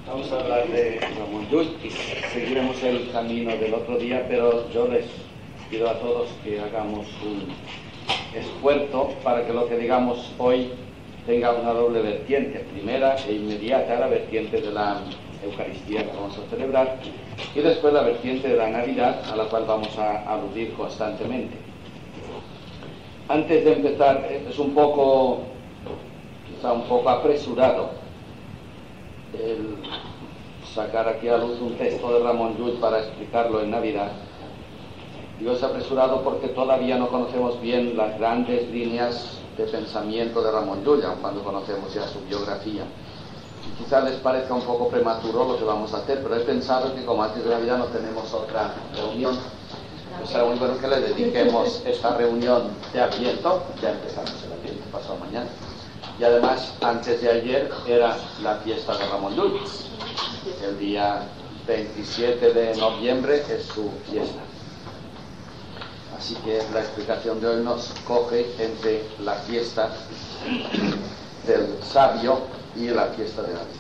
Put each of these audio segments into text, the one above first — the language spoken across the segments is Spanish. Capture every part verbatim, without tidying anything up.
Vamos a hablar de Ramón Llull y seguiremos el camino del otro día, pero yo les pido a todos que hagamos un esfuerzo para que lo que digamos hoy tenga una doble vertiente. Primera e inmediata, la vertiente de la Eucaristía que vamos a celebrar, y después la vertiente de la Navidad, a la cual vamos a aludir constantemente. Antes de empezar, es un poco, quizá un poco apresurado el sacar aquí a luz un texto de Ramón Llull para explicarlo en Navidad. Digo, es apresurado porque todavía no conocemos bien las grandes líneas de pensamiento de Ramón Llull, aun cuando conocemos ya su biografía. Y quizás les parezca un poco prematuro lo que vamos a hacer, pero he pensado que como antes de Navidad no tenemos otra reunión, pues será muy bueno que le dediquemos esta reunión de Adviento. Ya empezamos el Adviento pasado mañana. Y además, antes de ayer era la fiesta de Ramón Llull. El día veintisiete de noviembre es su fiesta. Así que la explicación de hoy nos coge entre la fiesta del sabio y la fiesta de Navidad.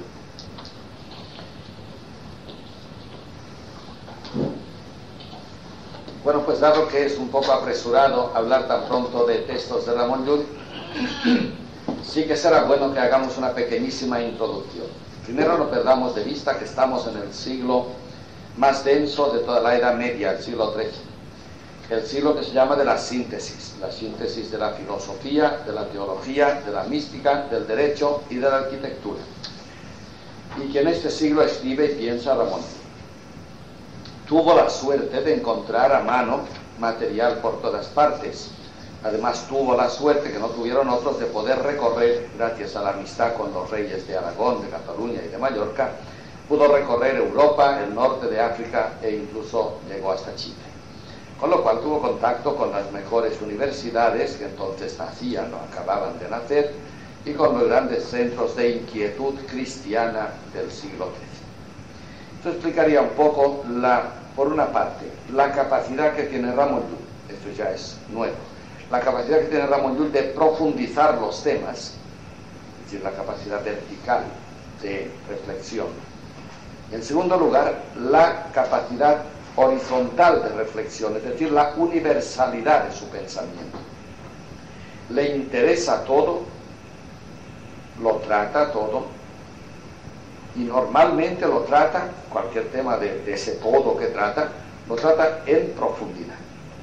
Bueno, pues dado que es un poco apresurado hablar tan pronto de textos de Ramón Llull, sí que será bueno que hagamos una pequeñísima introducción. Primero, no perdamos de vista que estamos en el siglo más denso de toda la Edad Media, el siglo trece. El siglo que se llama de la síntesis, la síntesis de la filosofía, de la teología, de la mística, del derecho y de la arquitectura. Y que en este siglo escribe y piensa Ramón Llull. Tuvo la suerte de encontrar a mano material por todas partes. Además tuvo la suerte, que no tuvieron otros, de poder recorrer, gracias a la amistad con los reyes de Aragón, de Cataluña y de Mallorca, pudo recorrer Europa, el norte de África e incluso llegó hasta Chipre. Con lo cual tuvo contacto con las mejores universidades que entonces nacían o acababan de nacer y con los grandes centros de inquietud cristiana del siglo trece. Esto explicaría un poco, la, por una parte, la capacidad que tiene Ramón Llull, esto ya es nuevo, la capacidad que tiene Ramón Llull de profundizar los temas, es decir, la capacidad vertical de reflexión. En segundo lugar, la capacidad horizontal de reflexión, es decir, la universalidad de su pensamiento. Le interesa todo, lo trata todo, y normalmente lo trata, cualquier tema de, de ese todo que trata, lo trata en profundidad.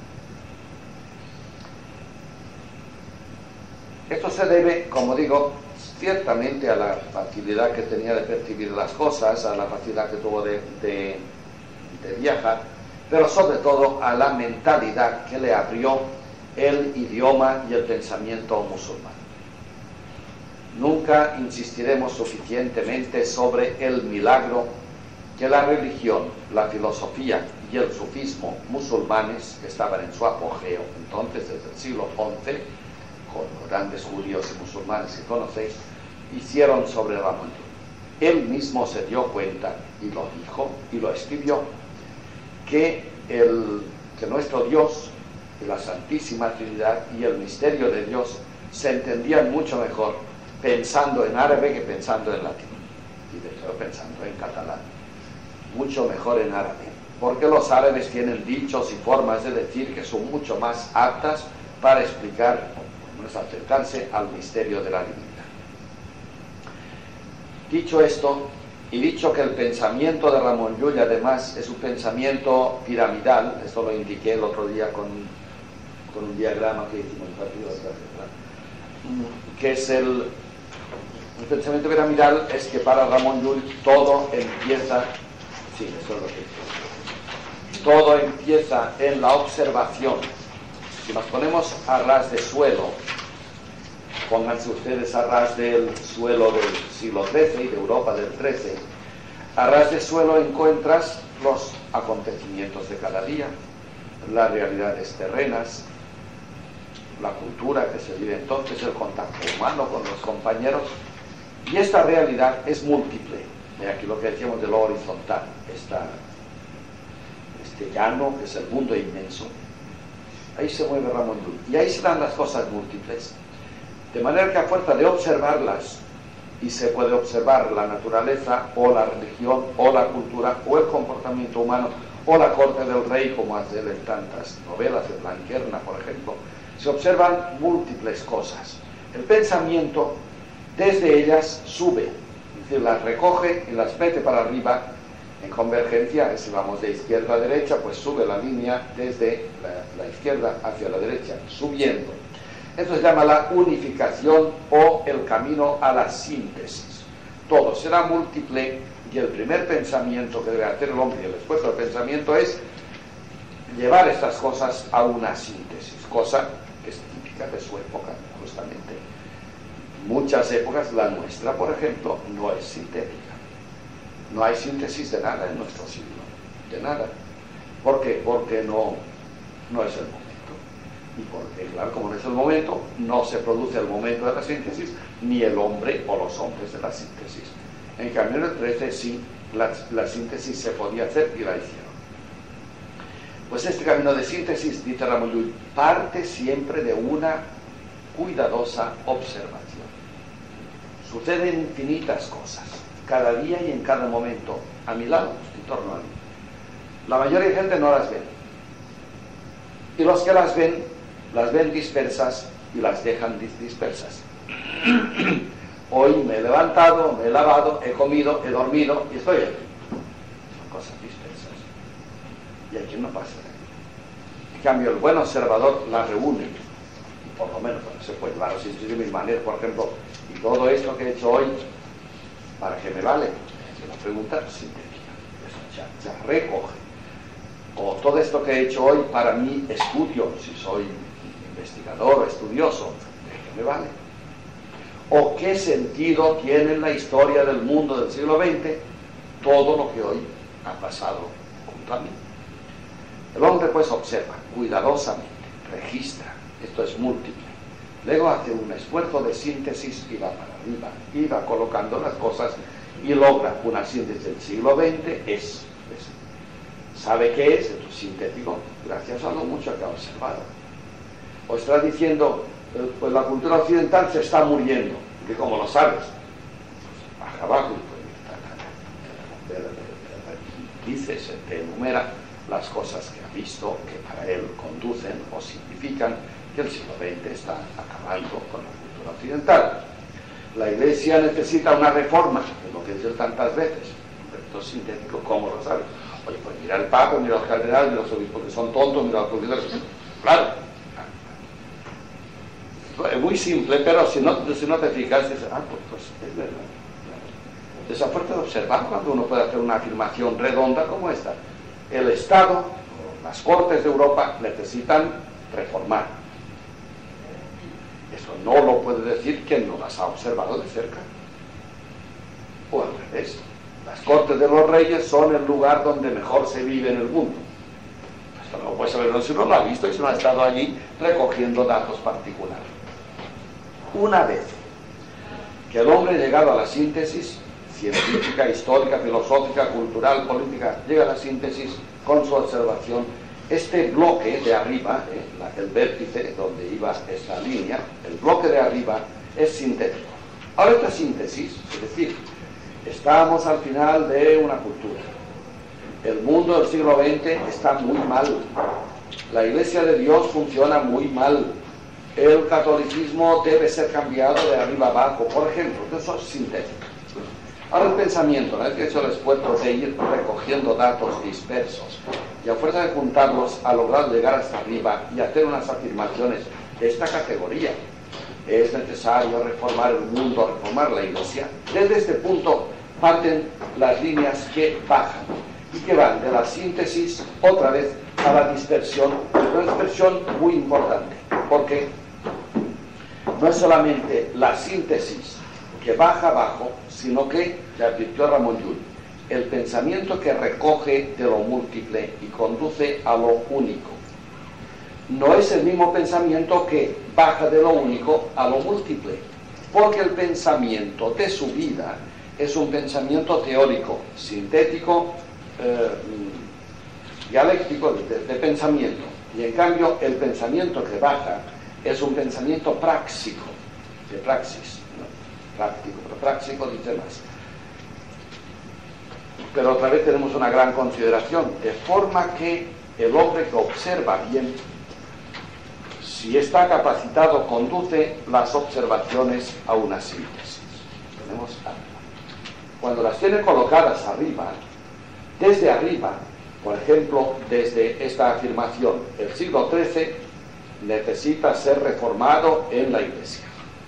Esto se debe, como digo, ciertamente a la facilidad que tenía de percibir las cosas, a la facilidad que tuvo de, de, de viajar, pero sobre todo a la mentalidad que le abrió el idioma y el pensamiento musulmán. Nunca insistiremos suficientemente sobre el milagro que la religión, la filosofía y el sufismo musulmanes, que estaban en su apogeo entonces desde el siglo once, con los grandes judíos y musulmanes que conocéis, hicieron sobre Ramón Llull. Él mismo se dio cuenta, y lo dijo, y lo escribió, que, el, que nuestro Dios, y la Santísima Trinidad y el misterio de Dios se entendían mucho mejor pensando en árabe que pensando en latín, y de hecho pensando en catalán, mucho mejor en árabe, porque los árabes tienen dichos y formas de decir que son mucho más aptas para explicar, pues, acercarse al misterio de la divinidad. Dicho esto, y dicho que el pensamiento de Ramón Llull además es un pensamiento piramidal, esto lo indiqué el otro día con, con un diagrama que hicimos rápido, que es el, el pensamiento piramidal, es que para Ramón Llull todo empieza, sí, eso es lo que todo empieza en la observación. Si nos ponemos a ras de suelo, pónganse ustedes a ras del suelo del siglo trece y de Europa del trece, a ras de suelo encuentras los acontecimientos de cada día, las realidades terrenas, la cultura que se vive entonces, el contacto humano con los compañeros, y esta realidad es múltiple. De aquí lo que decíamos de lo horizontal, esta, este llano que es el mundo inmenso, ahí se mueve Ramón Llull, y ahí se dan las cosas múltiples. De manera que a fuerza de observarlas y se puede observar la naturaleza o la religión o la cultura o el comportamiento humano o la corte del rey, como hace en tantas novelas de Blanquerna, por ejemplo. Se observan múltiples cosas. El pensamiento desde ellas sube, es decir, las recoge y las mete para arriba en convergencia. Si vamos de izquierda a derecha, pues sube la línea desde la, la izquierda hacia la derecha, subiendo. Esto se llama la unificación o el camino a la síntesis. Todo será múltiple y el primer pensamiento que debe hacer el hombre y el esfuerzo del pensamiento es llevar estas cosas a una síntesis, cosa que es típica de su época, justamente. Muchas épocas, la nuestra, por ejemplo, no es sintética. No hay síntesis de nada en nuestro siglo, de nada. ¿Por qué? Porque no, no es el momento. Y porque, claro, como no es el momento, no se produce el momento de la síntesis, ni el hombre o los hombres de la síntesis. En cambio, en el trece sí, la, la síntesis se podía hacer y la hicieron. Pues este camino de síntesis, dice Ramon Llull, parte siempre de una cuidadosa observación. Suceden infinitas cosas, cada día y en cada momento, a mi lado, en torno a mí. La mayoría de gente no las ve. Y los que las ven, las ven dispersas y las dejan dis dispersas. Hoy me he levantado, me he lavado, he comido, he dormido y estoy aquí. Son cosas dispersas. Y aquí no pasa nada. En cambio, el buen observador las reúne. Y por lo menos, bueno, se puede llevar así de mis maneras, por ejemplo, y todo esto que he hecho hoy, ¿para qué me vale? Es una pregunta sintética. Eso ya, ya recoge. O todo esto que he hecho hoy para mi estudio, si soy investigador o estudioso, ¿de qué me vale? ¿O qué sentido tiene en la historia del mundo del siglo veinte todo lo que hoy ha pasado junto a mí? El hombre pues observa cuidadosamente, registra, esto es múltiple, luego hace un esfuerzo de síntesis y va para arriba, y va colocando las cosas y logra una síntesis del siglo veinte, es, es sabe qué es, esto es sintético, gracias a lo mucho que ha observado. O está diciendo, pues la cultura occidental se está muriendo, que como lo sabes, pues baja abajo y pues, dice, se te enumera las cosas que ha visto, que para él conducen o significan que el siglo veinte está acabando con la cultura occidental. La Iglesia necesita una reforma, es lo que dice tantas veces, esto es sintético, ¿cómo lo sabes? Oye, pues mira al Papa, mira al cardenal, mira a los obispos que son tontos, mira a los profesores, claro. Es muy simple, pero si no, si no te fijas, dices, ah, pues, pues es verdad. Esa fuerza de observar cuando uno puede hacer una afirmación redonda como esta. El Estado, las Cortes de Europa necesitan reformar. Eso no lo puede decir quien no las ha observado de cerca. O al revés. Las Cortes de los Reyes son el lugar donde mejor se vive en el mundo. Esto no lo puede saber si uno lo ha visto y si no ha estado allí recogiendo datos particulares. Una vez que el hombre ha llegado a la síntesis científica, histórica, filosófica, cultural, política, llega a la síntesis con su observación, este bloque de arriba, eh, la, el vértice donde iba esta línea, el bloque de arriba es sintético. Ahora esta síntesis, es decir, estamos al final de una cultura. El mundo del siglo veinte está muy mal. La Iglesia de Dios funciona muy mal. El catolicismo debe ser cambiado de arriba abajo, por ejemplo. Eso es sintético. Ahora el pensamiento, una vez que he hecho el esfuerzo de ir recogiendo datos dispersos y a fuerza de juntarlos ha logrado llegar hasta arriba y hacer unas afirmaciones de esta categoría. Es necesario reformar el mundo, reformar la Iglesia. Desde este punto parten las líneas que bajan y que van de la síntesis otra vez a la dispersión. Una dispersión muy importante, porque no es solamente la síntesis que baja abajo, sino que, ya advirtió Ramon Llull, el pensamiento que recoge de lo múltiple y conduce a lo único. No es el mismo pensamiento que baja de lo único a lo múltiple, porque el pensamiento de su vida es un pensamiento teórico, sintético, eh, dialéctico de, de pensamiento, y en cambio el pensamiento que baja es un pensamiento práctico, de praxis, ¿no? práctico, pero práctico dice más. Pero otra vez tenemos una gran consideración, de forma que el hombre que observa bien, si está capacitado, conduce las observaciones a una síntesis. Tenemos arriba. Cuando las tiene colocadas arriba, desde arriba, por ejemplo, desde esta afirmación, el siglo trece necesita ser reformado en la Iglesia.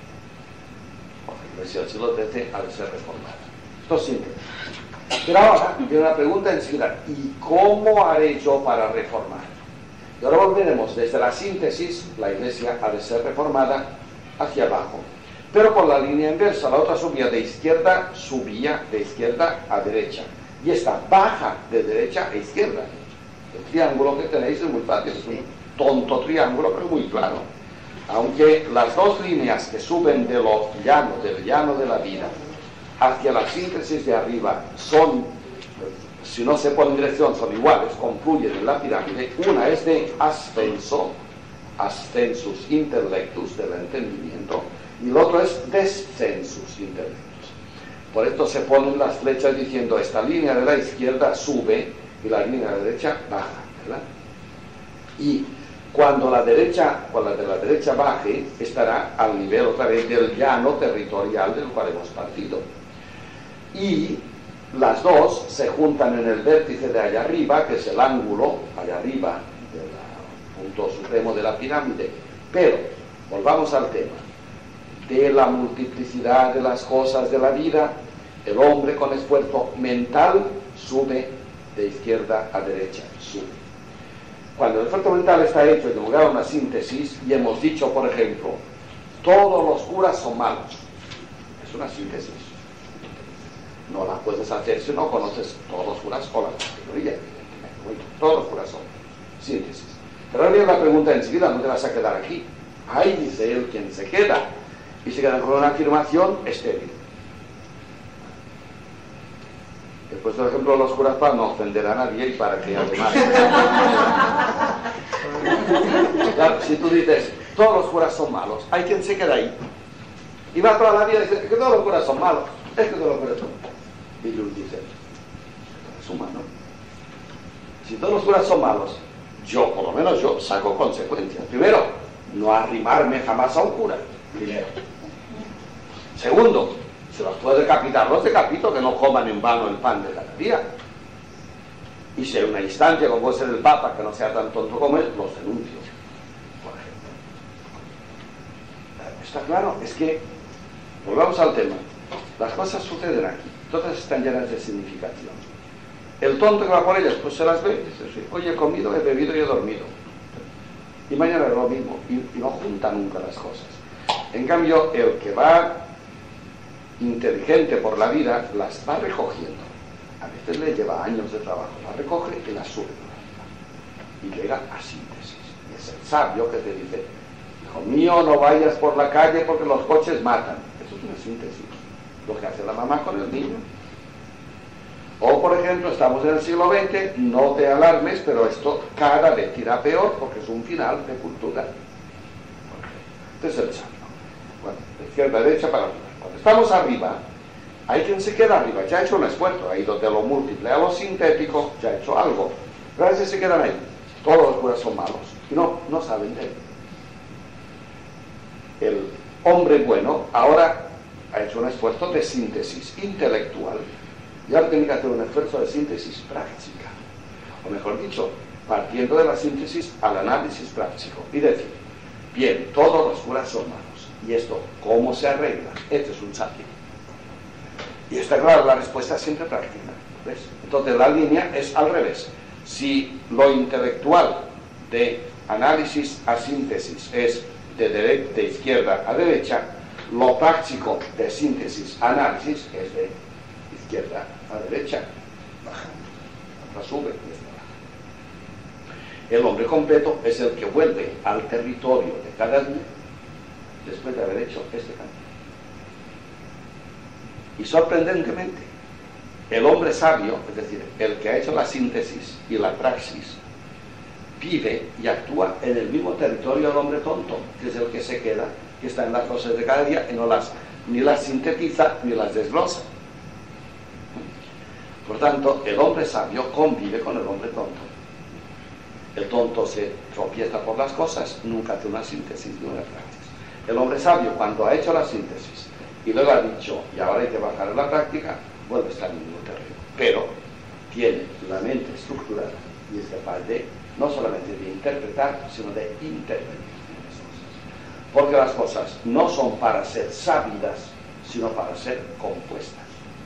La Iglesia del siglo trece ha de ser reformada. Esto es simple. Pero ahora viene una pregunta enseguida, ¿y cómo haré yo para reformar? Y ahora volveremos desde la síntesis, la Iglesia ha de ser reformada hacia abajo, pero por la línea inversa. La otra subía de izquierda, subía de izquierda a derecha, y esta baja de derecha a izquierda. El triángulo que tenéis es muy fácil, es un tonto triángulo, pero muy claro. Aunque las dos líneas que suben de lo llano, del llano de la vida, hacia la síntesis de arriba son, si no se pone en dirección, son iguales, confluyen en la pirámide. Una es de ascenso, ascensus intellectus, del entendimiento, y el otro es descensus intellectus. Por esto se ponen las flechas diciendo, esta línea de la izquierda sube y la línea de la derecha baja, ¿verdad? Y cuando la derecha, cuando la de la derecha baje, estará al nivel otra vez del llano territorial del cual hemos partido. Y las dos se juntan en el vértice de allá arriba, que es el ángulo, allá arriba, del punto supremo de la pirámide. Pero, volvamos al tema. De la multiplicidad de las cosas de la vida, el hombre con esfuerzo mental sube de izquierda a derecha, sube. Cuando el esfuerzo mental está hecho de lugar a una síntesis, y hemos dicho, por ejemplo, todos los curas son malos, es una síntesis. No la puedes hacer si no conoces todos los curas o la categoría, evidentemente. Todos los curas son síntesis. Pero ahora viene la pregunta enseguida, no te vas a quedar aquí. Ahí dice él quien se queda, y se queda con una afirmación estéril. Después, por ejemplo, los curas para no ofender a nadie y para que además... Claro, si tú dices, todos los curas son malos, hay quien se queda ahí. Y va toda la vida y dice, que todos los curas son malos, es que todos los curas son malos. Y Luz dice, es humano. Si todos los curas son malos, yo, por lo menos yo, saco consecuencias. Primero, no arrimarme jamás a un cura. Primero. Segundo, si los puedo decapitar, los decapito, que no coman en vano el pan de cada día. Y si hay una instancia, como puede ser el Papa, que no sea tan tonto como él, los denuncio, por ejemplo. ¿Está claro? Es que, volvamos al tema, las cosas suceden aquí, todas están llenas de significación. El tonto que va por ellas, pues se las ve, dice, hoy he comido, he bebido y he dormido. Y mañana es lo mismo, y, y no junta nunca las cosas. En cambio, el que va inteligente por la vida, las va recogiendo. A veces le lleva años de trabajo, las recoge y las sube por arriba. Y llega a síntesis. Y es el sabio que te dice, hijo mío, no vayas por la calle porque los coches matan. Eso es una síntesis. Lo que hace la mamá con el niño. O, por ejemplo, estamos en el siglo veinte, no te alarmes, pero esto cada vez irá peor porque es un final de cultura. Este es el sabio. Bueno, de izquierda a derecha para arriba. Cuando estamos arriba, hay quien se queda arriba, ya ha hecho un esfuerzo, ha ido de lo múltiple a lo sintético, ya ha hecho algo. Pero a veces se quedan ahí. Todos los curas son malos y no, no saben de él. El hombre bueno ahora ha hecho un esfuerzo de síntesis intelectual y ahora tiene que hacer un esfuerzo de síntesis práctica. O mejor dicho, partiendo de la síntesis al análisis práctico y decir, bien, todos los curas son malos. ¿Y esto cómo se arregla? Este es un sabio. Y está claro, la respuesta es siempre práctica. ¿Ves? Entonces la línea es al revés. Si lo intelectual de análisis a síntesis es de, dere- de izquierda a derecha, lo práctico de síntesis a análisis es de izquierda a derecha, bajando. La sube y esta baja. El hombre completo es el que vuelve al territorio de cada día después de haber hecho este cambio. Y sorprendentemente, el hombre sabio, es decir, el que ha hecho la síntesis y la praxis, vive y actúa en el mismo territorio del hombre tonto, que es el que se queda, que está en las cosas de cada día y no las, ni las sintetiza ni las desglosa. Por tanto, el hombre sabio convive con el hombre tonto. El tonto se tropieza por las cosas, nunca hace una síntesis ni una praxis. El hombre sabio, cuando ha hecho la síntesis y luego ha dicho, y ahora hay que bajar en la práctica, vuelve a estar en el mismo terreno. Pero tiene la mente estructurada y es capaz de, no solamente de interpretar, sino de intervenir en las cosas. Porque las cosas no son para ser sabidas, sino para ser compuestas.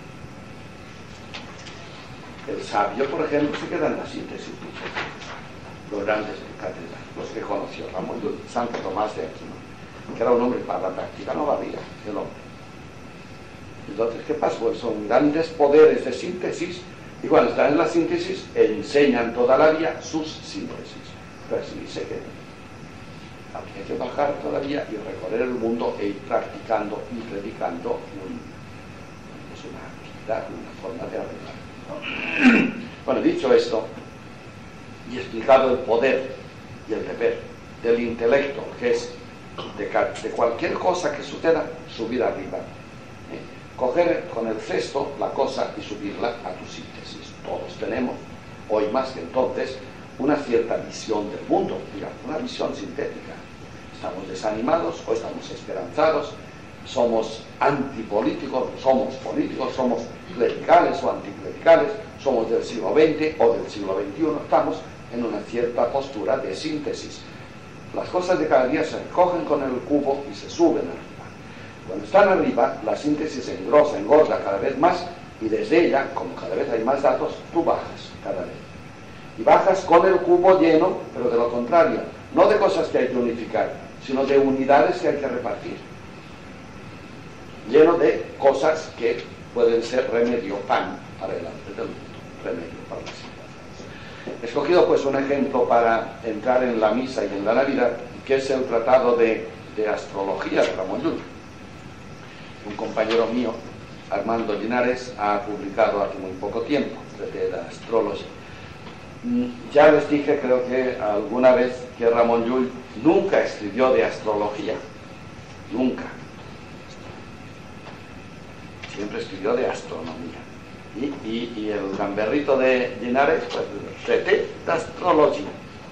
El sabio, por ejemplo, se queda en la síntesis. Los grandes catedráticos, los que conoció Ramón Llull, Santo Tomás de Aquino, que era un hombre para la práctica, no valía el hombre. Entonces, ¿qué pasó? Pues son grandes poderes de síntesis, y cuando están en la síntesis, enseñan toda la vida sus síntesis. Pero así se quedan. Hay que bajar todavía y recorrer el mundo e ir practicando y predicando un, pues una actividad, una forma de arreglar. Bueno, dicho esto, y explicado el poder y el deber del intelecto, que es de, de cualquier cosa que suceda, subir arriba. ¿Eh? Coger con el cesto la cosa y subirla a tu síntesis. Todos tenemos, hoy más que entonces, una cierta visión del mundo, digamos, una visión sintética. Estamos desanimados o estamos esperanzados, somos antipolíticos, somos políticos, somos clericales o anticlericales, somos del siglo veinte o del siglo veintiuno, estamos en una cierta postura de síntesis. Las cosas de cada día se recogen con el cubo y se suben arriba. Cuando están arriba, la síntesis se engrosa, engorda cada vez más, y desde ella, como cada vez hay más datos, tú bajas cada vez. Y bajas con el cubo lleno, pero de lo contrario, no de cosas que hay que unificar, sino de unidades que hay que repartir. Lleno de cosas que pueden ser remedio, pan para el arte del mundo, remedio para la situación. He escogido pues un ejemplo para entrar en la misa y en la Navidad, que es el tratado de, de astrología de Ramón Llull. Un compañero mío, Armando Linares, ha publicado hace muy poco tiempo, de la astrología. Ya les dije, creo que alguna vez, que Ramón Llull nunca escribió de astrología, nunca. Siempre escribió de astronomía. Y, y, y el gamberrito de Linares, pues, traté de astrología.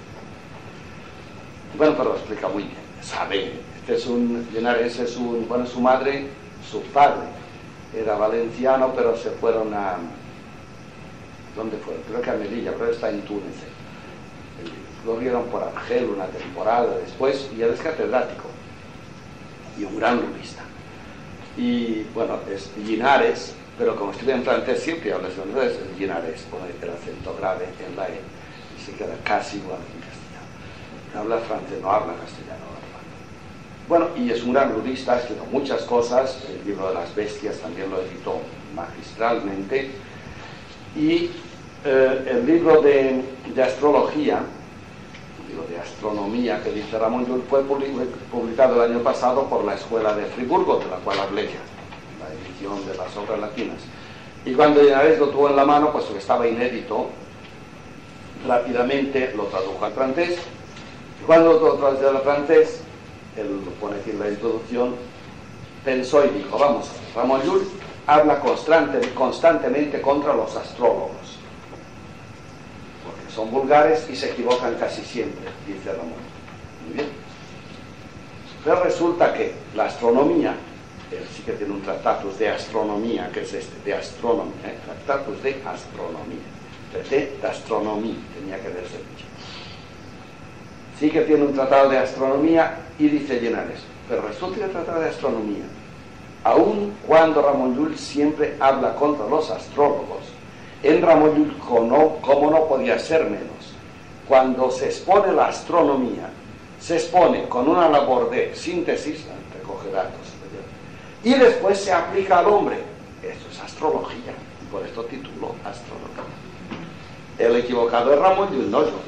Bueno, pero lo explica muy bien, sabe. Este es un, Linares es un, bueno, su madre, su padre, era valenciano, pero se fueron a, ¿dónde fueron? Creo que a Melilla, pero está en Túnez. Lo vieron por Argel una temporada después, y él es catedrático, y un gran rurista. Y bueno, es Linares, pero como estudia en francés siempre habla de universidades, es Linares, pone el acento grave en la E, y se queda casi igual que en castellano. Habla francés, no habla castellano. Bueno, y es un gran rurista, ha escrito muchas cosas, el libro de las bestias también lo editó magistralmente, y eh, el libro de, de astrología, el libro de astronomía que dice Ramón Llull, fue publicado el año pasado por la Escuela de Friburgo, de la cual hablé ya, la edición de las obras latinas. Y cuando Linares lo tuvo en la mano, pues estaba inédito, rápidamente lo tradujo al francés, y cuando lo tradujo al francés, él lo pone aquí en la introducción, pensó y dijo, vamos, Ramón Llull habla constante, constantemente contra los astrólogos, porque son vulgares y se equivocan casi siempre, dice Ramón. Muy bien. Pero resulta que la astronomía, él sí que tiene un tratatus de astronomía, que es este, de astronomía, ¿eh? Tratatus de astronomía, de, de astronomía, tenía que verse dicho. Sí que tiene un tratado de astronomía, y dice Linares, pero resulta que el tratado de astronomía, aun cuando Ramón Llull siempre habla contra los astrólogos, en Ramón Llull, como, como no podía ser menos, cuando se expone la astronomía, se expone con una labor de síntesis, recoge datos, y después se aplica al hombre. Esto es astrología, y por esto tituló astrología. El equivocado es Ramón Llull, no yo.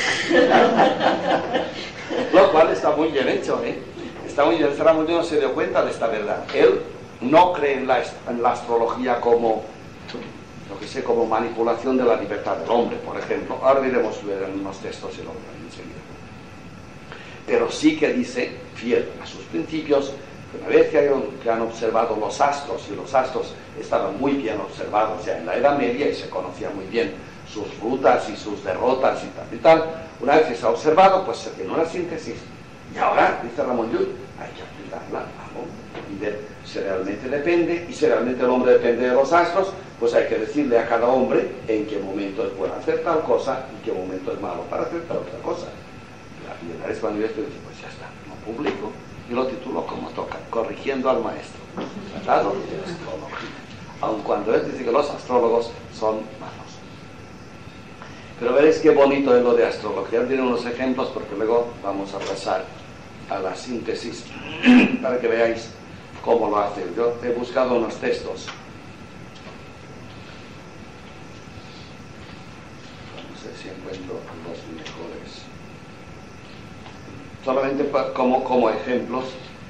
Lo cual está muy bien hecho, ¿eh? Está muy bien. Ramón Llull no se dio cuenta de esta verdad. Él no cree en la, en la astrología como, lo que sé, como manipulación de la libertad del hombre, por ejemplo. Ahora diremos ver en unos textos y lo verán enseguida. Pero sí que dice, fiel a sus principios, Una vez que, hay, que han observado los astros, y los astros estaban muy bien observados ya en la Edad Media y se conocía muy bien sus rutas y sus derrotas y tal y tal, una vez que se ha observado, pues se tiene una síntesis. Y ahora, dice Ramón Llull, hay que aplicarla, vamos, y ver si realmente depende, y si realmente el hombre depende de los astros, pues hay que decirle a cada hombre en qué momento es bueno hacer tal cosa y qué momento es malo para hacer tal otra cosa. Y en la manifiesto dice, pues ya está, lo publico y lo titulo como toca, corrigiendo al maestro. Tratado de astrología. Aun cuando él dice que los astrólogos son malos. Pero veréis qué bonito es lo de astrología. Tiene unos ejemplos porque luego vamos a pasar a la síntesis para que veáis cómo lo hace. Yo he buscado unos textos. No sé si encuentro los mejores. Solamente como, como ejemplos.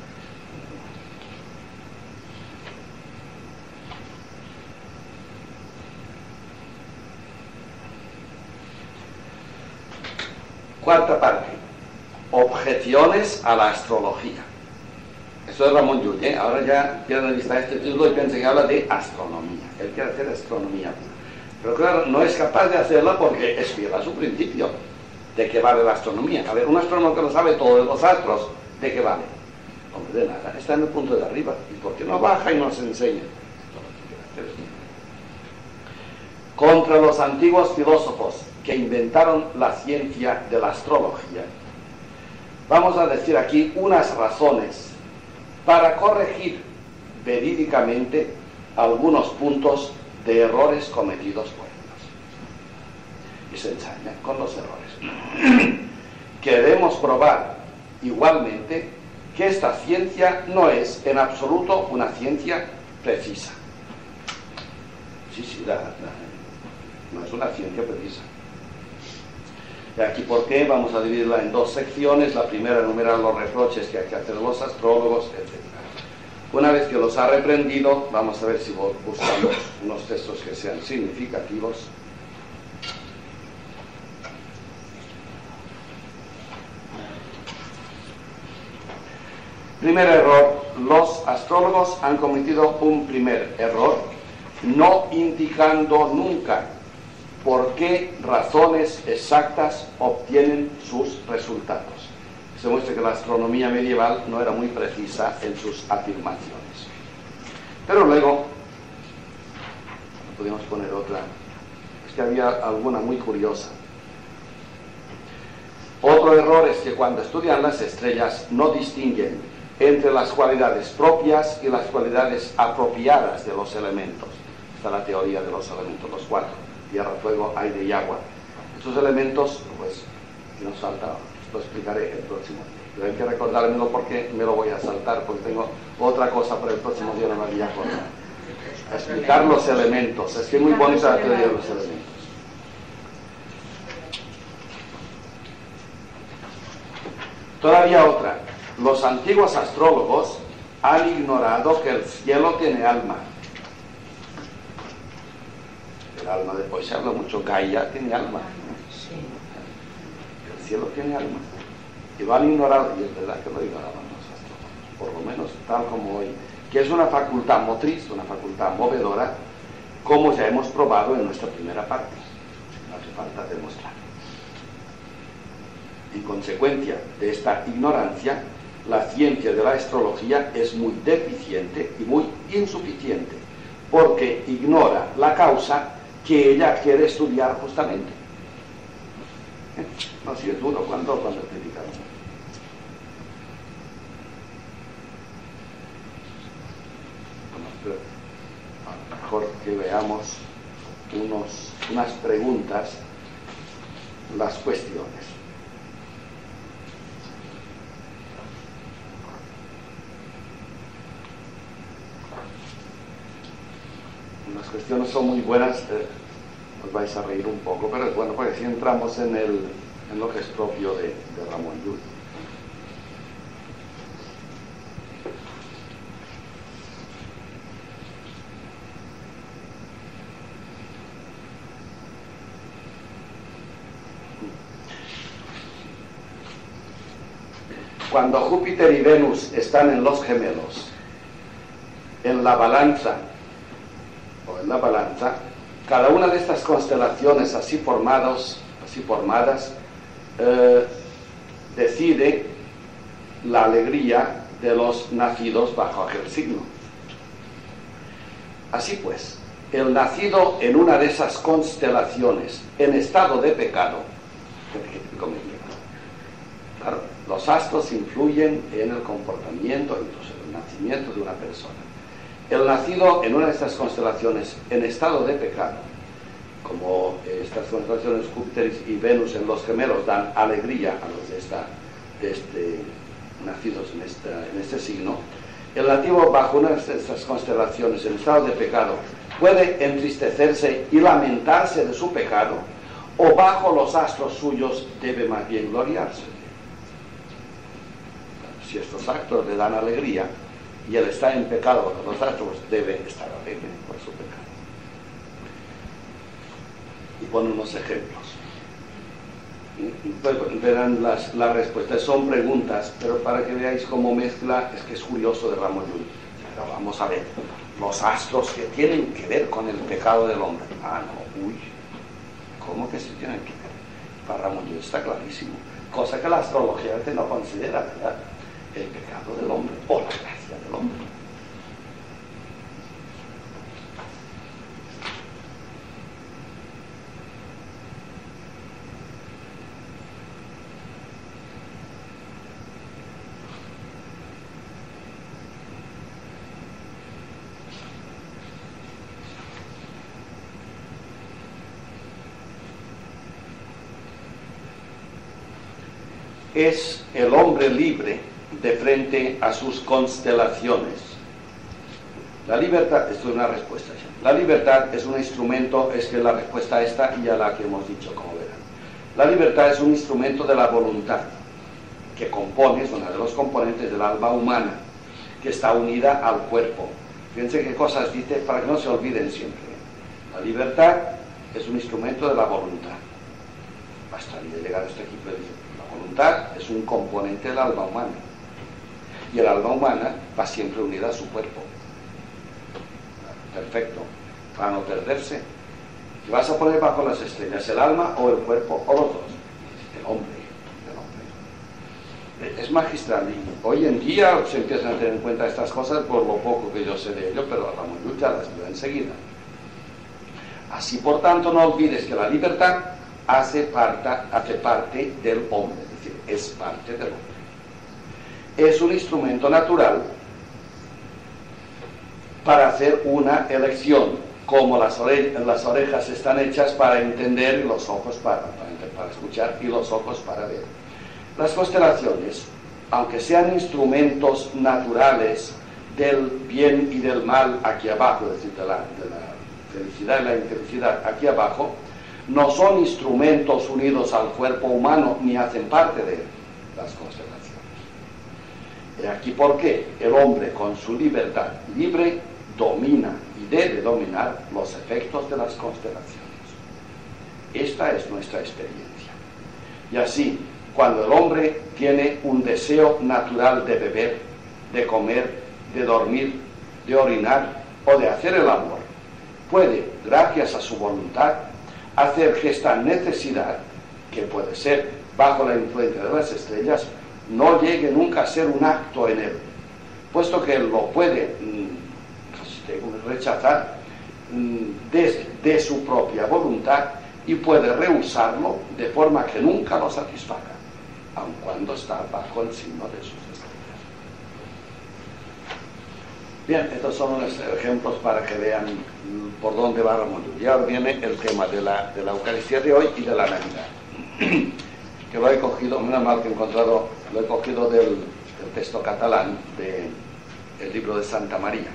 Cuarta parte, objeciones a la astrología. Eso es Ramón Llull, ¿eh? Ahora ya pierde de vista este título y piensa que habla de astronomía. Él quiere hacer astronomía. Pero claro, no es capaz de hacerla porque es fiel a su principio de que vale la astronomía. A ver, un astrónomo que lo sabe todo de los astros, ¿de qué vale? Hombre, de nada, está en el punto de arriba. ¿Y por qué no baja y nos enseña? Contra los antiguos filósofos que inventaron la ciencia de la astrología, vamos a decir aquí unas razones para corregir verídicamente algunos puntos de errores cometidos por ellos. Y se ensaña con los errores. Queremos probar igualmente que esta ciencia no es en absoluto una ciencia precisa. Sí, sí, la, la, no es una ciencia precisa. Y aquí, ¿por qué? Vamos a dividirla en dos secciones. La primera enumera los reproches que hay que hacer a los astrólogos, etcétera. Una vez que los ha reprendido, vamos a ver si buscamos unos textos que sean significativos. Primer error. Los astrólogos han cometido un primer error, no indicando nunca por qué razones exactas obtienen sus resultados. Se muestra que la astronomía medieval no era muy precisa en sus afirmaciones. Pero luego, podemos poner otra, es que había alguna muy curiosa. Otro error es que cuando estudian las estrellas no distinguen entre las cualidades propias y las cualidades apropiadas de los elementos. Esta es la teoría de los elementos, los cuatro: tierra, fuego, aire y agua. Estos elementos, pues, si nos salta, lo explicaré el próximo día. Pero hay que recordármelo porque me lo voy a saltar, porque tengo otra cosa para el próximo día, no me había acordado. Explicar los elementos. Es que es muy bonita la teoría de los elementos. Todavía otra. Los antiguos astrólogos han ignorado que el cielo tiene alma. El alma, después se habla mucho, Gaia tiene alma. El cielo tiene alma. Y lo han ignorado, y es verdad que lo ignoraban los astrólogos, por lo menos tal como hoy, que es una facultad motriz, una facultad movedora, como ya hemos probado en nuestra primera parte. No hace falta demostrar. En consecuencia de esta ignorancia, la ciencia de la astrología es muy deficiente y muy insuficiente, porque ignora la causa que ella quiere estudiar justamente. No, si es duro, cuando cuando criticamos. A lo mejor que veamos unos, unas preguntas, las cuestiones. Las cuestiones son muy buenas, eh, os vais a reír un poco, pero es bueno porque si entramos en, el, en lo que es propio de, de Ramón Llull. cuando Júpiter y Venus están en los gemelos, en la balanza, o en la balanza, cada una de estas constelaciones así formados, así formadas, eh, decide la alegría de los nacidos bajo aquel signo. Así pues, el nacido en una de esas constelaciones en estado de pecado, claro, los astros influyen en el comportamiento, incluso en el nacimiento de una persona. El nacido en una de estas constelaciones en estado de pecado, como estas constelaciones Júpiter y Venus en los gemelos dan alegría a los de, esta, de este, nacidos en, esta, en este signo, el nativo bajo una de estas constelaciones en estado de pecado puede entristecerse y lamentarse de su pecado, o bajo los astros suyos debe más bien gloriarse. Si estos astros le dan alegría y él está en pecado bajo los astros, debe estar alegre por su pecado. Y pone unos ejemplos. Pues verán las, las respuestas, son preguntas, pero para que veáis cómo mezcla, es que es curioso de Ramón Llull. Pero vamos a ver, los astros que tienen que ver con el pecado del hombre. Ah, no, uy, ¿cómo que se tienen que ver? Para Ramón Llull está clarísimo, cosa que la astrología a veces no considera, ¿verdad? El pecado del hombre o la gracia del hombre. Es el hombre libre de frente a sus constelaciones. La libertad, esto es una respuesta ya. La libertad es un instrumento, es que la respuesta a esta y a la que hemos dicho, como verán. La libertad es un instrumento de la voluntad, que compone, es una de los componentes del alma humana, que está unida al cuerpo. Fíjense qué cosas dice para que no se olviden siempre. La libertad es un instrumento de la voluntad. Bastaría llegar hasta aquí, pero la voluntad es un componente del alma humana. Y el alma humana va siempre unida a su cuerpo. Perfecto. Para no perderse. ¿Qué vas a poner bajo las estrellas? ¿El alma o el cuerpo? O los dos. El hombre. El hombre. Es magistral. Y hoy en día se empiezan a tener en cuenta estas cosas por lo poco que yo sé de ello, pero Ramón Llull ya las vio enseguida. Así, por tanto, no olvides que la libertad hace parte, hace parte del hombre. Es decir, es parte del hombre. Es un instrumento natural para hacer una elección, como las, ore las orejas están hechas para entender y los ojos para, para, para escuchar y los ojos para ver. Las constelaciones, aunque sean instrumentos naturales del bien y del mal aquí abajo, es decir, de la, de la felicidad y la infelicidad aquí abajo, no son instrumentos unidos al cuerpo humano ni hacen parte de las constelaciones. Y aquí por qué el hombre con su libertad libre domina y debe dominar los efectos de las constelaciones. Esta es nuestra experiencia. Y así, cuando el hombre tiene un deseo natural de beber, de comer, de dormir, de orinar o de hacer el amor, puede, gracias a su voluntad, hacer que esta necesidad, que puede ser bajo la influencia de las estrellas, no llegue nunca a ser un acto en él, puesto que él lo puede mmm, rechazar mmm, de, de su propia voluntad y puede rehusarlo de forma que nunca lo satisfaga, aun cuando está bajo el signo de sus estrellas. Bien, estos son unos ejemplos para que vean por dónde va Ramón Llull. Y ahora viene el tema de la, de la Eucaristía de hoy y de la Navidad, que lo he cogido, menos mal que he encontrado, lo he cogido del, del texto catalán del libro de Santa María.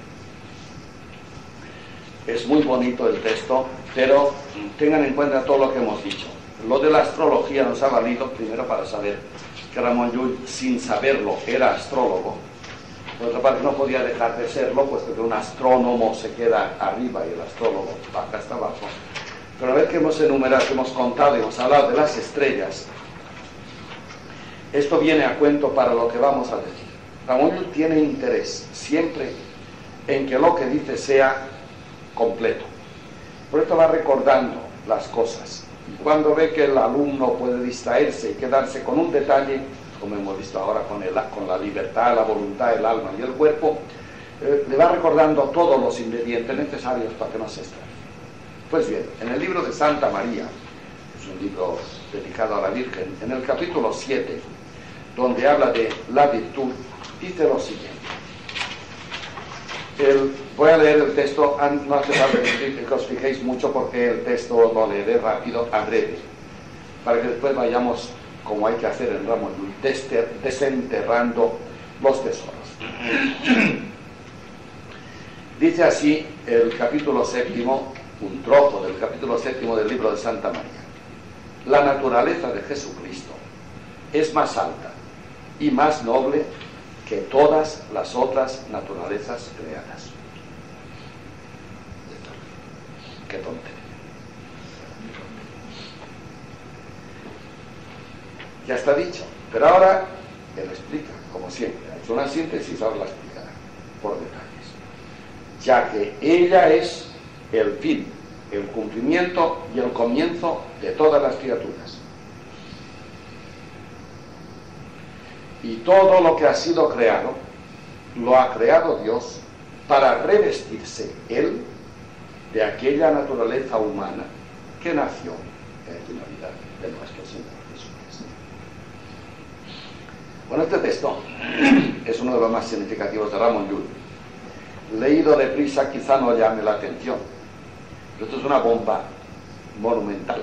Es muy bonito el texto, pero tengan en cuenta todo lo que hemos dicho. Lo de la astrología nos ha valido primero para saber que Ramón Llull, sin saberlo, era astrólogo. Por otra parte, no podía dejar de serlo, puesto que un astrónomo se queda arriba y el astrólogo baja hasta abajo. Pero una vez que hemos enumerado, que hemos contado y hemos hablado de las estrellas, esto viene a cuento para lo que vamos a decir. Ramón Llull tiene interés siempre en que lo que dice sea completo. Por esto va recordando las cosas. Y cuando ve que el alumno puede distraerse y quedarse con un detalle, como hemos visto ahora con, el, con la libertad, la voluntad, el alma y el cuerpo, eh, le va recordando todos los ingredientes necesarios para que no se extrañe. Pues bien, en el libro de Santa María, es un libro dedicado a la Virgen, en el capítulo siete, donde habla de la virtud, dice lo siguiente. El, voy a leer el texto, no hace falta que os fijéis mucho porque el texto lo leeré rápido, a breve, para que después vayamos, como hay que hacer en Ramón Llull, desenterrando los tesoros. Dice así el capítulo séptimo, un trozo del capítulo séptimo del libro de Santa María. La naturaleza de Jesucristo es más alta y más noble que todas las otras naturalezas creadas. Qué tontería. Ya está dicho, pero ahora él explica, como siempre, ha hecho una síntesis, ahora la explicará por detalles. Ya que ella es el fin, el cumplimiento y el comienzo de todas las criaturas. Y todo lo que ha sido creado, lo ha creado Dios para revestirse Él de aquella naturaleza humana que nació en la finalidad de nuestro Señor Jesucristo. Bueno, este texto es uno de los más significativos de Ramón Llull. Leído deprisa quizá no llame la atención, pero esto es una bomba monumental.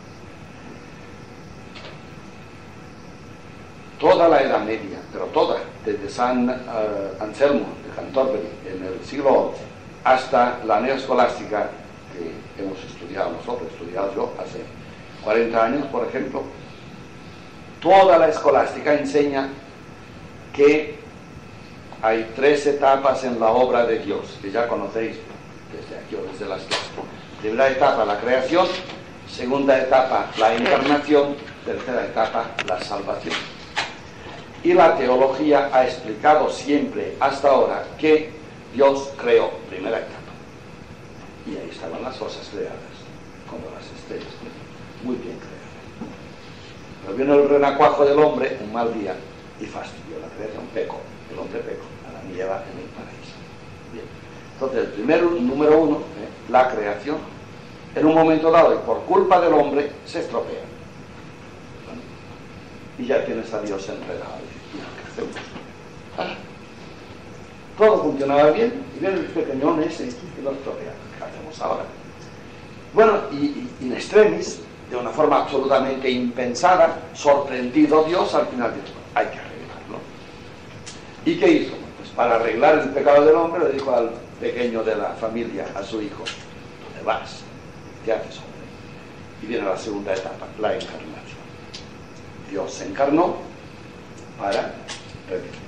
Toda la Edad Media, pero toda, desde San uh, Anselmo de Canterbury en el siglo once hasta la neoescolástica que hemos estudiado nosotros, estudiado yo hace cuarenta años, por ejemplo, toda la escolástica enseña que hay tres etapas en la obra de Dios, que ya conocéis desde aquí o desde las clases. Primera etapa, la creación; segunda etapa, la encarnación; tercera etapa, la salvación. Y la teología ha explicado siempre hasta ahora que Dios creó, primera etapa. Y ahí estaban las cosas creadas, como las estrellas, muy bien creadas. Pero vino el renacuajo del hombre, un mal día, y fastidió la creación, pecó, el hombre pecó, Adán y Eva en el paraíso. Bien. Entonces, el primer número uno, ¿eh? la creación, en un momento dado, y por culpa del hombre, se estropea. Bueno, y ya tienes a Dios enredado. Ah, todo funcionaba bien y viene el pequeñón ese y lo estropea. ¿Qué hacemos ahora? Bueno, y, y in extremis, de una forma absolutamente impensada, sorprendido Dios, al final dijo, hay que arreglarlo. ¿Y qué hizo? Pues para arreglar el pecado del hombre le dijo al pequeño de la familia, a su hijo, ¿dónde vas? ¿Qué haces, hombre? Y viene la segunda etapa, la encarnación. Dios se encarnó para redimir.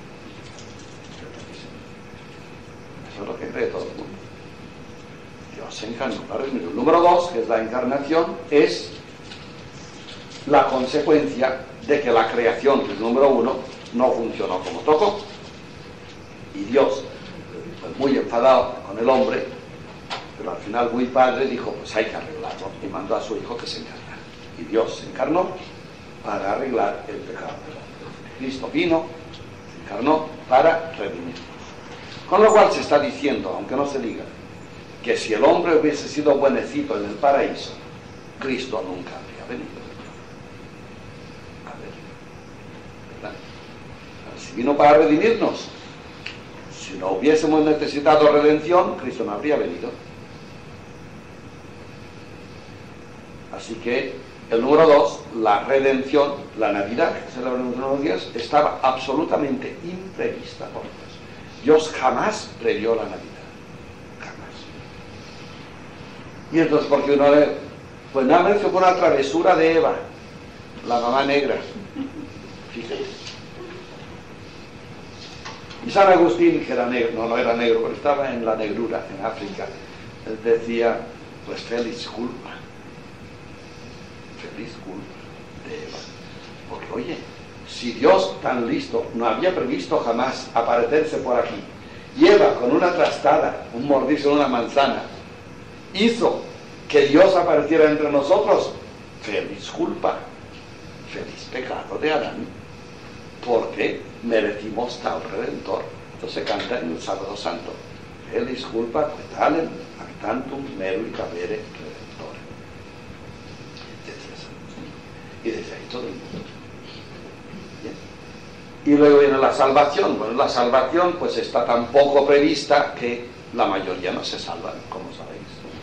Eso es lo que cree todo el mundo. Dios se encarnó para redimir. El número dos, que es la encarnación, es la consecuencia de que la creación, que es el número uno, no funcionó como tocó. Y Dios, pues muy enfadado con el hombre, pero al final muy padre, dijo, pues hay que arreglarlo, y mandó a su hijo que se encarnara. Y Dios se encarnó para arreglar el pecado del hombre. Cristo vino, se encarnó para redimirnos. Con lo cual se está diciendo, aunque no se diga, que si el hombre hubiese sido buenecito en el paraíso, Cristo nunca habría venido. A ver, ¿verdad? Si vino para redimirnos, si no hubiésemos necesitado redención, Cristo no habría venido. Así que el número dos, la redención, la Navidad, que celebramos en unos días, estaba absolutamente imprevista por Dios. Dios jamás previó la Navidad. Jamás. Y entonces, ¿por qué uno lee? Pues nada más fue por una travesura de Eva, la mamá negra. Fíjate. Y San Agustín, que era negro, no, no era negro, pero estaba en la negrura, en África, él decía, pues feliz culpa. Feliz culpa de Eva. Porque, oye, si Dios tan listo no había previsto jamás aparecerse por aquí, y Eva con una trastada, un mordisco de una manzana, hizo que Dios apareciera entre nosotros, feliz culpa, feliz pecado de Adán, porque merecimos tal Redentor. Entonces se canta en el Sábado Santo, feliz culpa quetalem actantum meruit avere Redentor. Y desde ahí todo el mundo. Bien. Y luego viene la salvación. Bueno, la salvación pues está tan poco prevista que la mayoría no se salvan, como sabéis.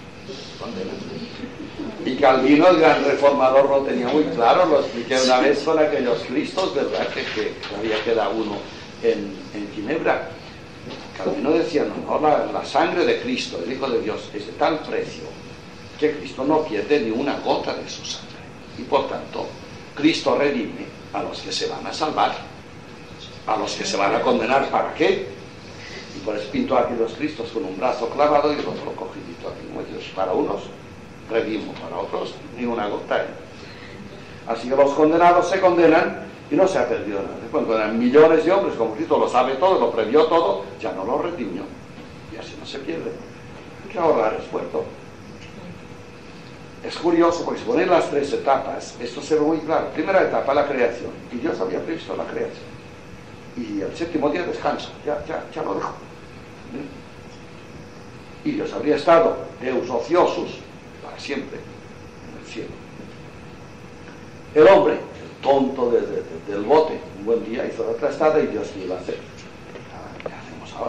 Y Calvino, el gran reformador, lo tenía muy claro, lo expliqué una vez con aquellos Cristos, ¿verdad? Que, que había quedado uno en, en Ginebra. Calvino decía, no, no, la, la sangre de Cristo, el Hijo de Dios, es de tal precio que Cristo no pierde ni una gota de su sangre. Y por tanto, Cristo redime a los que se van a salvar, a los que se van a condenar, ¿para qué? Y por eso pintó aquí los Cristos con un brazo clavado y el otro cogidito aquí, como Dios. Para unos, redimo, para otros, ni una gota. Así que los condenados se condenan y no se ha perdido nada. Cuando eran millones de hombres, como Cristo lo sabe todo, lo previó todo, ya no lo redimió. Y así no se pierde. Hay que ahorrar esfuerzo. Es curioso porque si ponen las tres etapas, esto se ve muy claro. Primera etapa, la creación. Y Dios había previsto la creación. Y el séptimo día descanso. Ya, ya, ya lo dejó. Y Dios habría estado Deus ociosus para siempre en el cielo. El hombre, el tonto de, de, de, del bote, un buen día hizo la trastada y Dios le iba a hacer. ¿Qué hacemos ahora?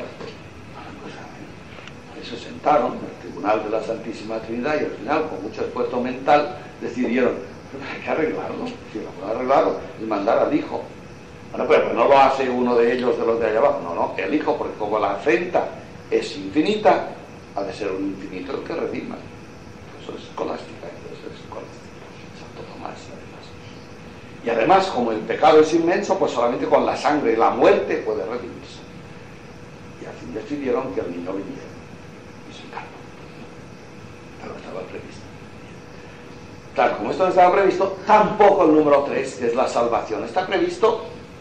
Ahí se sentaron en el tribunal de la Santísima Trinidad y al final, con mucho esfuerzo mental, decidieron, hay que arreglarlo, si lo puedo arreglarlo, y mandar al hijo. Bueno, pero no lo hace uno de ellos de los de allá abajo, no, no, el hijo, porque como la afrenta es infinita, ha de ser un infinito el que redima. Eso es escolástica, entonces es escolástica. Santo Tomás, además. Y además, como el pecado es inmenso, pues solamente con la sangre y la muerte puede redimirse. Y al fin decidieron que el niño viniera y se encarnó. Pero no estaba previsto. Claro, como esto no estaba previsto, tampoco el número tres, que es la salvación, está previsto.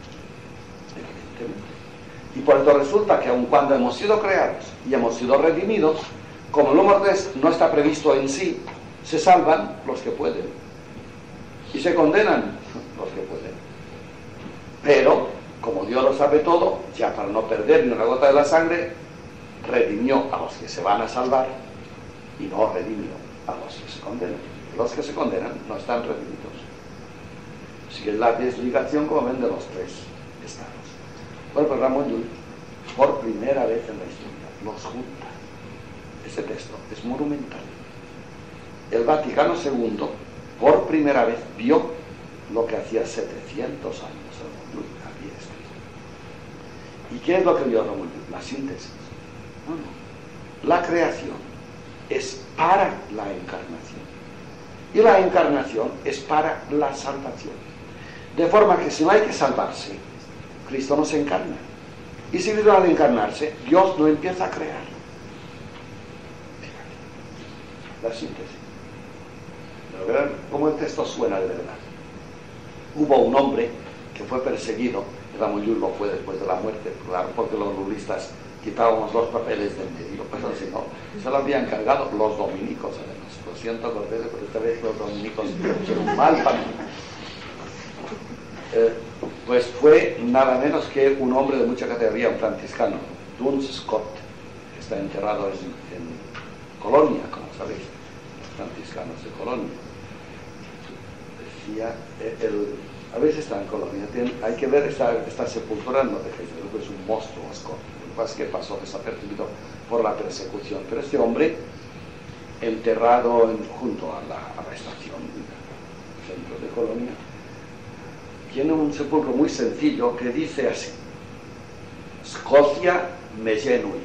Y por esto resulta que aun cuando hemos sido creados y hemos sido redimidos, como el número tres no está previsto en sí, se salvan los que pueden y se condenan los que pueden. Pero, como Dios lo sabe todo, ya para no perder ni una gota de la sangre, redimió a los que se van a salvar y no redimió a los que se condenan. Los que se condenan no están redimidos. Así que es la desligación, como ven, de los tres estados. Bueno, pues Ramón Llull, por primera vez en la historia, los junta. Ese texto es monumental. El Vaticano segundo, por primera vez, vio lo que hacía setecientos años Ramón Llull había escrito. ¿Y qué es lo que vio Ramón Llull? La síntesis. No, no. La creación es para la encarnación. Y la encarnación es para la salvación. De forma que si no hay que salvarse, Cristo no se encarna. Y si Cristo al encarnarse, Dios no empieza a crear. La síntesis. Pero verán cómo el texto suena de verdad. Hubo un hombre que fue perseguido, Ramón Llull lo fue después de la muerte, claro, porque los lullistas quitábamos los papeles del medio, pero si no, se lo habían cargado los dominicos, además. Lo siento, Cortés, pero esta vez los dominicos son un mal para mí. Eh, pues fue nada menos que un hombre de mucha categoría, un franciscano, Duns Scott, que está enterrado en, en Colonia, como sabéis, los franciscanos de Colonia. Decía, eh, el, a veces está en Colonia, tiene, hay que ver esta, esta sepultura, no dejéis de ver, es un monstruo Scott. Lo que pasa es que pasó desapercibido por la persecución, pero este hombre, enterrado en, junto a la, a la estación, el centro de Colonia, tiene un sepulcro muy sencillo que dice así: Scotia me genuit,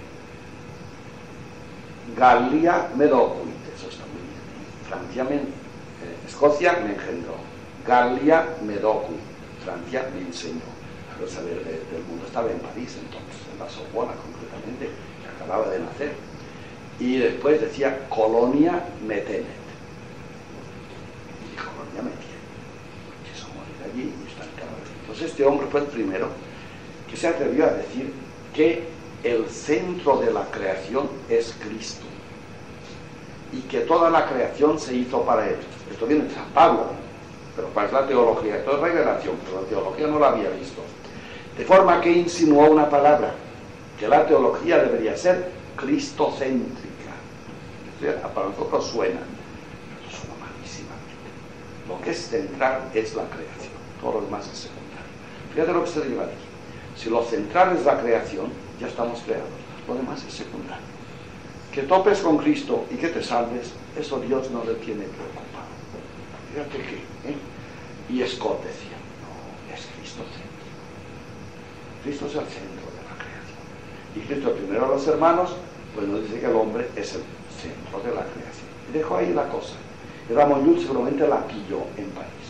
Gallia me docuit. Eso está muy bien. Francia me, eh, Escocia me engendró, Gallia me docuit, Francia me enseñó. El saber de, del mundo estaba en París entonces, en la Sorbona concretamente, que acababa de nacer. Y después decía Colonia me tenet, y Colonia me tiene. Quiso morir allí y está enterrado allí. Entonces este hombre fue el primero que se atrevió a decir que el centro de la creación es Cristo y que toda la creación se hizo para él. Esto viene de San Pablo, pero para la teología, esto es revelación, pero la teología no lo había visto. De forma que insinuó una palabra, que la teología debería ser cristocéntrica. Esto para nosotros suena, pero suena malísimamente. Lo que es central es la creación, todo lo demás es secundario. Fíjate lo que se lleva aquí. Si lo central es la creación, ya estamos creados. Lo demás es secundario. Que topes con Cristo y que te salves, eso Dios no le tiene preocupado. Fíjate que, ¿eh? Y Scott decía, no, es Cristo céntrico. Cristo es el centro de la creación. Y Cristo primero a los hermanos, pues nos dice que el hombre es el centro de la creación. Y dejó ahí la cosa. Y Ramón Llull seguramente la pilló en París.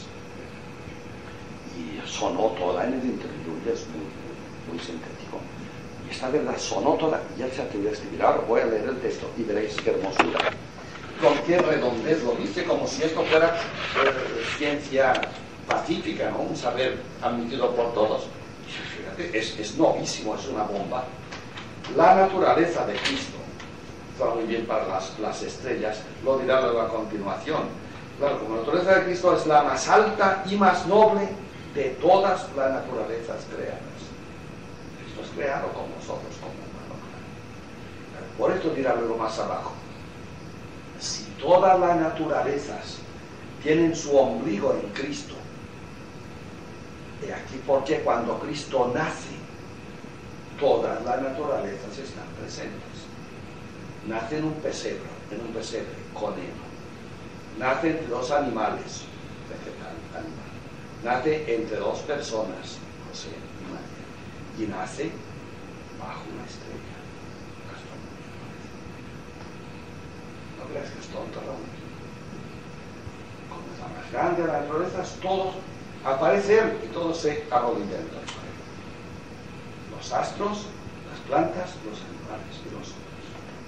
Y sonó toda en el interior, es muy, muy, muy sintético. Y esta verdad sonó toda, y él se atrevió a escribir. Ahora voy a leer el texto y veréis qué hermosura. Con qué redondez lo dice, como si esto fuera eh, ciencia pacífica, ¿no? Un saber admitido por todos. Fíjate, es, es novísimo, es una bomba. La naturaleza de Cristo, está muy bien para las, las estrellas, lo dirá luego a continuación. Claro, como la naturaleza de Cristo es la más alta y más noble de todas las naturalezas creadas. Cristo es creado como nosotros, como humano. Por esto dirá luego más abajo. Si todas las naturalezas tienen su ombligo en Cristo, he aquí porque cuando Cristo nace, todas las naturalezas están presentes. Nace en un pesebre, en un pesebre con él. Nace entre dos animales, vegetal, animal. Nace entre dos personas, José y María. Y nace bajo una estrella. No creas que es tonto, Raúl. Como es la más grande de las naturalezas, todos aparece él y todos se arrodillan. Los astros, las plantas, los animales y los hombres.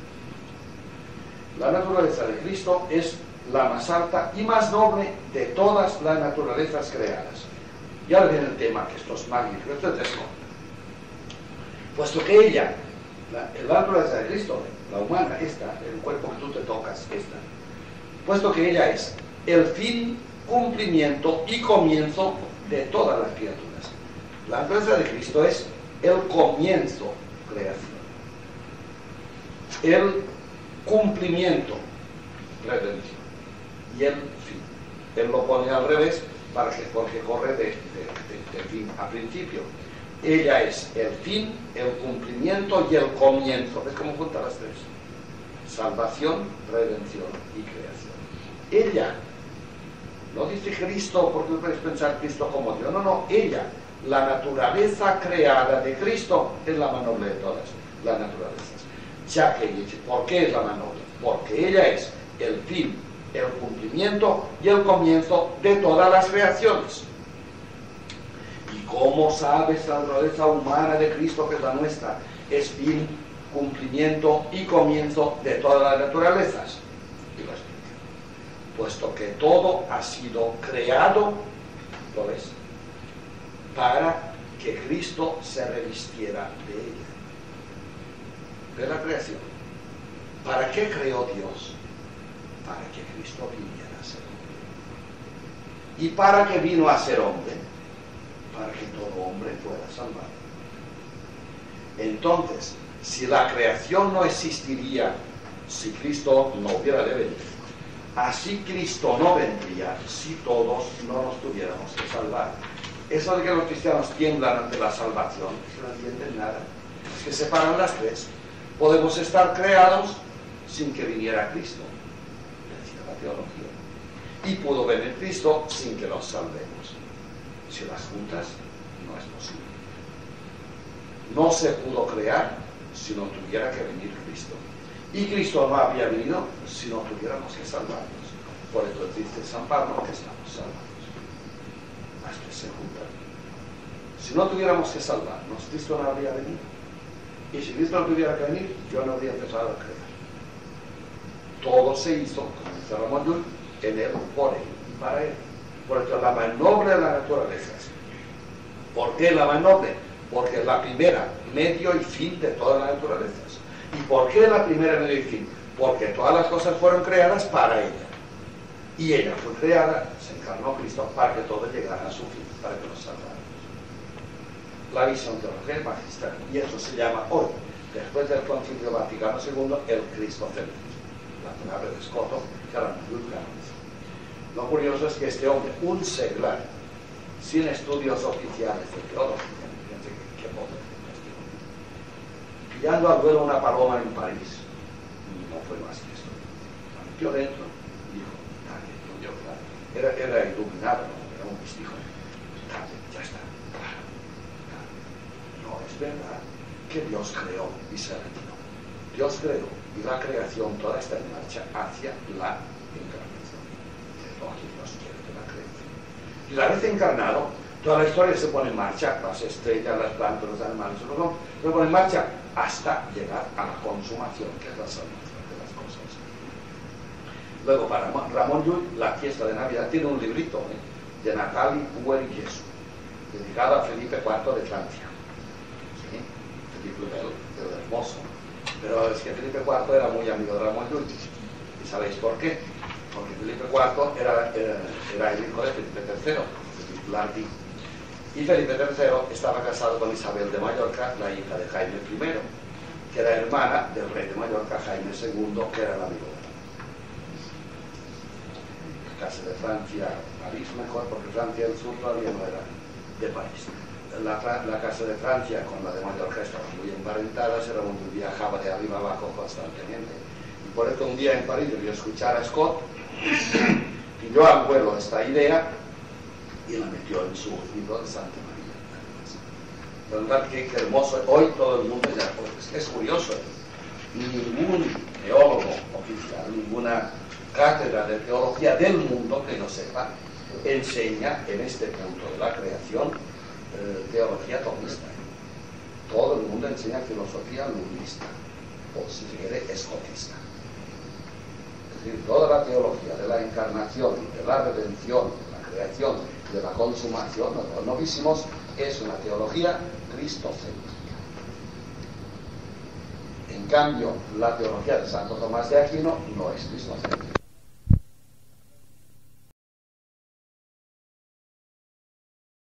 La naturaleza de Cristo es la más alta y más noble de todas las naturalezas creadas. Y ahora viene el tema, que esto es magnífico, esto es texto. Puesto que ella, la, la naturaleza de Cristo, la humana, esta, el cuerpo que tú te tocas, esta, puesto que ella es el fin, cumplimiento y comienzo de todas las criaturas. La naturaleza de Cristo es el comienzo, creación. El cumplimiento, redención. Y el fin. Él lo pone al revés para que, porque corre de, de, de, de fin a principio. Ella es el fin, el cumplimiento y el comienzo. ¿Ves cómo junta las tres? Salvación, redención y creación. Ella, no dice Cristo porque tú puedes pensar Cristo como Dios. No, no, ella, la naturaleza creada de Cristo es la más noble de todas las naturalezas. Ya que dice, ¿por qué es la más noble? Porque ella es el fin, el cumplimiento y el comienzo de todas las creaciones. ¿Y cómo sabes la naturaleza humana de Cristo, que es la nuestra? Es fin, cumplimiento y comienzo de todas las naturalezas. Y lo explica. Puesto que todo ha sido creado, ¿lo ves? Para que Cristo se revistiera de ella. De la creación. ¿Para qué creó Dios? Para que Cristo viniera a ser hombre. ¿Y para qué vino a ser hombre? Para que todo hombre fuera salvado. Entonces, si la creación no existiría si Cristo no hubiera de venir, así Cristo no vendría si todos no nos tuviéramos que salvar. Eso de que los cristianos tiemblan ante la salvación, no entienden nada. Es que separan las tres. Podemos estar creados sin que viniera Cristo, decía la teología. Y pudo venir Cristo sin que nos salvemos. Si las juntas, no es posible. No se pudo crear si no tuviera que venir Cristo. Y Cristo no había venido si no tuviéramos que salvarnos. Por eso dice San Pablo que estamos salvados. Las tres se juntan. Si no tuviéramos que salvarnos, Cristo no habría venido. Y si Cristo no tuviera que venir, yo no habría empezado a creer. Todo se hizo, como dice Ramón Llull, en él, por él y para él. Por eso la más noble de las naturalezas ¿Por qué la más noble? Porque es la primera, medio y fin de todas las naturalezas. ¿Y por qué la primera, medio y fin? Porque todas las cosas fueron creadas para ella. Y ella fue creada, se encarnó Cristo para que todo llegara a su fin, para que nos salvara. La visión teológica es magistral. Y eso se llama hoy, después del Concilio Vaticano segundo, el cristocentrismo. La palabra de Scotto, que era muy canonizado. Lo curioso es que este hombre, un seglar, sin estudios oficiales de teología, fíjense qué poder, pillando al vuelo una paloma en París, no fue más que esto. La metió dentro, dijo, dale, yo, claro. Era, era iluminado, ¿no? Era un místico. Dale, ya está, claro, claro. No es verdad que Dios creó y se retiró. Dios creó y la creación toda está en marcha hacia la encarnación. Es lo que Dios quiere de la creación. Y una vez encarnado, toda la historia se pone en marcha, las estrellas, las plantas, los animales, los hombres, se pone en marcha hasta llegar a la consumación, que es la salvación de las cosas. Luego, para Ramón Llull, la fiesta de Navidad tiene un librito, ¿eh? De Natali Pueri Gesù, dedicado a Felipe cuarto de Francia. ¿Sí? Felipe el, el hermoso. Pero es que Felipe cuarto era muy amigo de Ramón Llull. ¿Y sabéis por qué? Porque Felipe cuarto era, era, era el hijo de Felipe tercero, de titular Di. Y Felipe tercero estaba casado con Isabel de Mallorca, la hija de Jaime primero, que era hermana del rey de Mallorca, Jaime segundo, que era el amigo de la casa de Francia, París mejor, porque Francia del sur todavía no era de París. La, la casa de Francia con la de Mallorca estaban muy emparentadas, era donde viajaba de arriba abajo constantemente. Y por eso un día en París debió escuchar a Scott, pilló al vuelo esta idea y la metió en su libro de Santa María. ¿Verdad? Qué, qué hermoso. Hoy todo el mundo ya, pues, es curioso. Ningún teólogo oficial, ninguna cátedra de teología del mundo que no sepa, enseña en este punto de la creación eh, teología tomista. Todo el mundo enseña filosofía lumista, o si se quiere, escotista. Es decir, toda la teología de la encarnación, de la redención, de la creación, de la consumación, de los novísimos, es una teología cristocéntrica. En cambio, la teología de Santo Tomás de Aquino no es cristocéntrica.